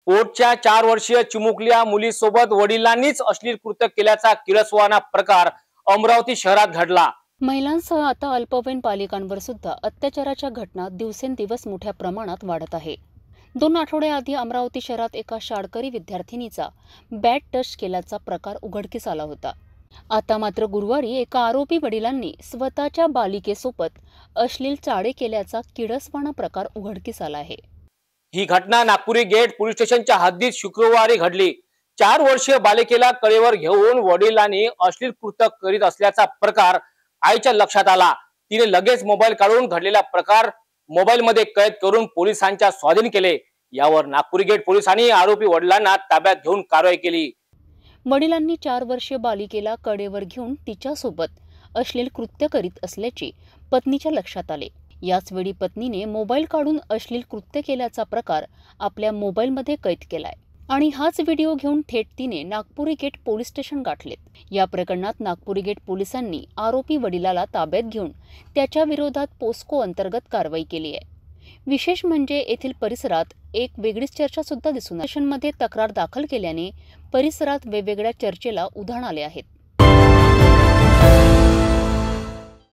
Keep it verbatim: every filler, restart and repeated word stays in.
पोटच्या चार वर्षीय चिमुकल्या मुलीसोबत वडिलांनीच अश्लील कृत्य केल्याचा किळसवाना प्रकार अमरावती शहरात घडला। महिलांसह आता अल्पवयीन बालिकांवर सुद्धा अत्याचाराच्या घटना दिवसेंदिवस मोठ्या प्रमाणात वाढत आहे। दोन आठवड्याआधी अमरावती शहरात एका शाळकरी विद्यार्थिनीचा बॅट टच केल्याचा प्रकार उघडकीस आला होता। आता मात्र गुरुवारी एका आरोपी वडिलांनी स्वतःच्या बालिकेसोबत अश्लील चाळे केल्याचा किळसवाना प्रकार उघडकीस आला आहे। ही घटना नागपुरी गेट पोलीस स्टेशनच्या हद्दीत शुक्रवारी घडली। चार वर्षीय बालिकेला कळेवर घेऊन वडिलांनी अश्लील कृत्य करीत असल्याचा प्रकार आईच्या लक्षात आला। तिने लगेच मोबाईल काढून घडलेला प्रकार मोबाईल मध्ये कैद करून पोलिसांच्या स्वाधीन केले। यावर नागपुरी गेट पोलिसांनी आरोपी वडिलांना ताब्यात घेऊन कारवाई केली। वडिलांनी चार वर्षीय बालिकेला कडेवर घेऊन तिच्यासोबत अश्लील कृत्य करीत असल्याचे पत्नीच्या लक्षात आले। याच वेळी पत्नीने मोबाईल काढून अश्लील कृत्य केल्याचा प्रकार आपल्या मोबाईलमध्ये कैद केलाय आणि हाच व्हिडिओ घेऊन थेट तिने नागपुरी गेट पोलीस स्टेशन गाठलेत। या प्रकरणात नागपुरी गेट पोलिसांनी आरोपी वडिलाला ताब्यात घेऊन त्याच्या विरोधात पोस्को अंतर्गत कारवाई केली आहे। विशेष म्हणजे येथील परिसरात एक वेगळीच चर्चा सुद्धा दिसून आली। स्टेशनमध्ये तक्रार दाखल केल्याने परिसरात वेगवेगळ्या चर्चेला उधाण आले आहेत।